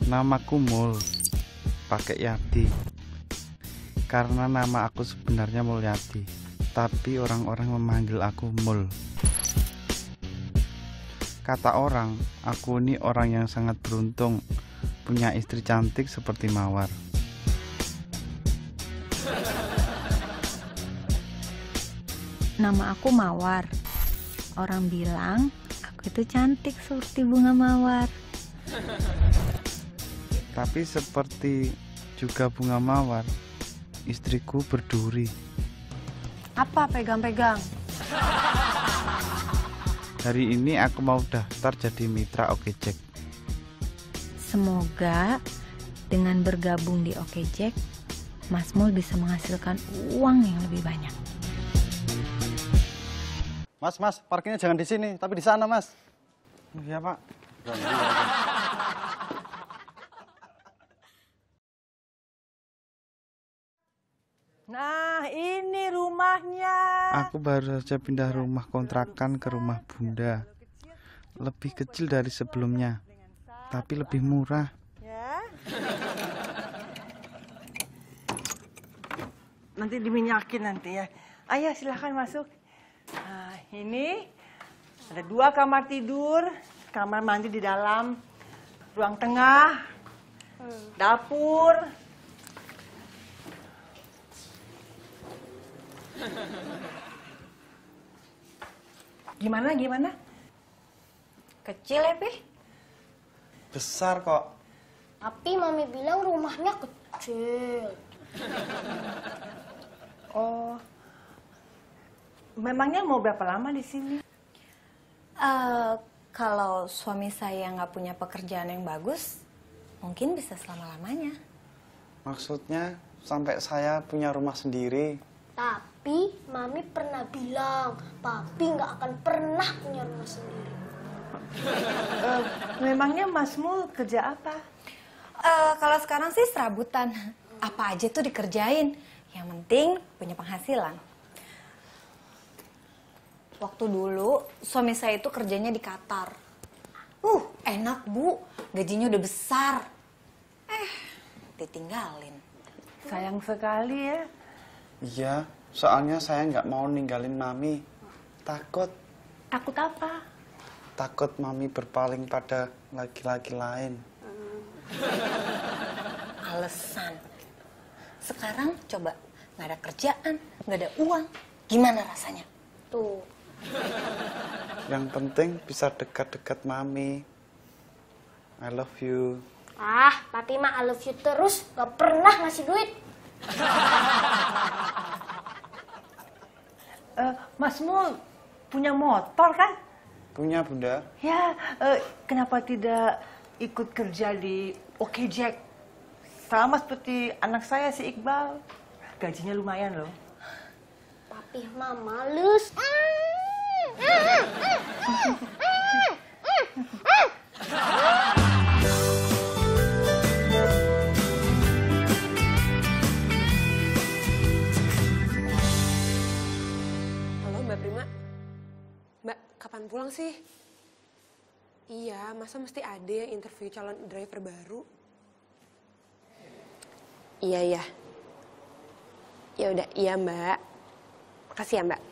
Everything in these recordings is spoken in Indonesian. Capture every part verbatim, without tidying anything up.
Namaku Mul, pakai Yadi. Karena nama aku sebenarnya Mulyadi, tapi orang-orang memanggil aku Mul. Kata orang, aku ini orang yang sangat beruntung, punya istri cantik seperti Mawar. Nama aku Mawar. Orang bilang aku itu cantik seperti bunga mawar. Tapi seperti juga bunga mawar, istriku berduri. Apa pegang-pegang? Hari ini aku mau daftar jadi mitra Okejek. Semoga dengan bergabung di Okejek, Mas Mul bisa menghasilkan uang yang lebih banyak. Mas, mas, parkirnya jangan di sini, tapi di sana, mas. Iya, Pak. Nah, ini rumahnya. Aku baru saja pindah rumah kontrakan ke rumah Bunda. Lebih kecil dari sebelumnya, tapi lebih murah. Ya. Nanti diminyakin nanti ya. Ayo silahkan masuk. Nah, ini ada dua kamar tidur, kamar mandi di dalam, ruang tengah, dapur. Gimana, gimana? Kecil ya, Pi? Besar kok. Tapi Mami bilang rumahnya kecil. Oh, memangnya mau berapa lama di sini? Uh, kalau suami saya nggak punya pekerjaan yang bagus, mungkin bisa selama-lamanya. Maksudnya sampai saya punya rumah sendiri. Tapi Mami pernah bilang, Papi nggak akan pernah punya rumah sendiri. Uh, memangnya Mas Mul kerja apa? Uh, kalau sekarang sih serabutan. Apa aja tuh dikerjain. Yang penting punya penghasilan. Waktu dulu suami saya itu kerjanya di Qatar. Uh, enak Bu, gajinya udah besar. Eh, ditinggalin. Sayang sekali ya. Iya, soalnya saya nggak mau ninggalin Mami. Takut. Takut apa? Takut Mami berpaling pada laki-laki lain. Alasan. Sekarang coba, nggak ada kerjaan, nggak ada uang. Gimana rasanya? Tuh. Yang penting bisa dekat-dekat Mami. I love you. Ah, Papi mah I love you terus, gak pernah ngasih duit. Uh, Mas Mul punya motor kan? Punya, Bunda. Ya, uh, kenapa tidak ikut kerja di Okejek? Sama seperti anak saya si Iqbal. Gajinya lumayan loh. Papi mah males. Halo Mbak Prima. Mbak, kapan pulang sih? Iya, masa mesti ada yang interview calon driver baru? Iya, iya. Ya udah, iya Mbak. Makasih ya Mbak.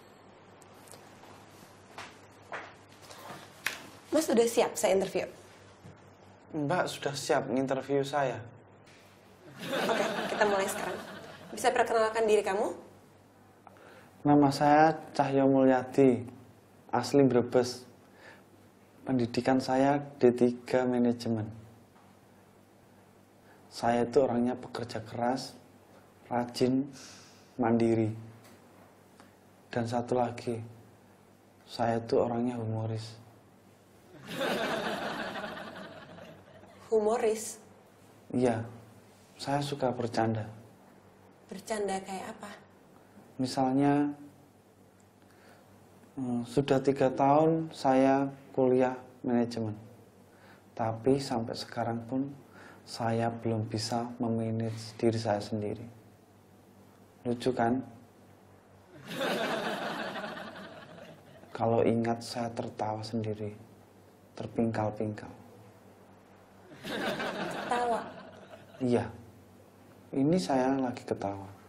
Mas udah siap saya interview? Mbak sudah siap nginterview saya. Oke, kita mulai sekarang. Bisa perkenalkan diri kamu? Nama saya Cahyo Mulyadi, asli Brebes. Pendidikan saya D tiga Manajemen. Saya itu orangnya pekerja keras, rajin, mandiri. Dan satu lagi, saya itu orangnya humoris. Humoris? Iya, saya suka bercanda. Bercanda kayak apa? Misalnya, hmm, sudah tiga tahun saya kuliah manajemen. Tapi sampai sekarang pun saya belum bisa memanage diri saya sendiri. Lucu kan? Kalau ingat saya tertawa sendiri, terpingkal-pingkal. Iya, ini saya lagi ketawa.